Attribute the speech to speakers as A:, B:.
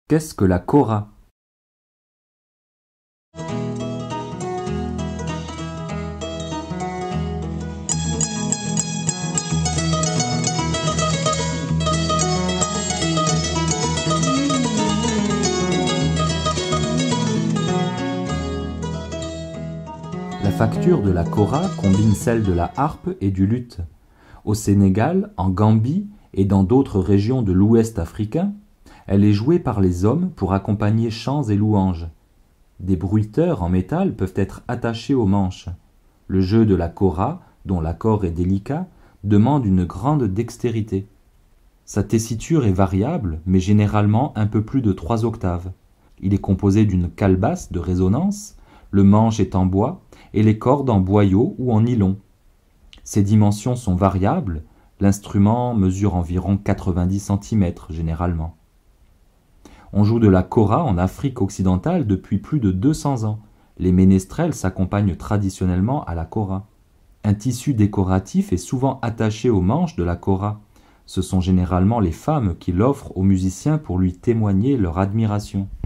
A: Qu'est-ce que la kora? La facture de la kora combine celle de la harpe et du luth. Au Sénégal, en Gambie et dans d'autres régions de l'Ouest africain, elle est jouée par les hommes pour accompagner chants et louanges. Des bruiteurs en métal peuvent être attachés aux manches. Le jeu de la kora, dont l'accord est délicat, demande une grande dextérité. Sa tessiture est variable, mais généralement un peu plus de 3 octaves. Il est composé d'une calebasse de résonance, le manche est en bois et les cordes en boyau ou en nylon. Ses dimensions sont variables, l'instrument mesure environ 90 cm généralement. On joue de la kora en Afrique occidentale depuis plus de 200 ans. Les ménestrels s'accompagnent traditionnellement à la kora. Un tissu décoratif est souvent attaché aux manches de la kora. Ce sont généralement les femmes qui l'offrent aux musiciens pour lui témoigner leur admiration.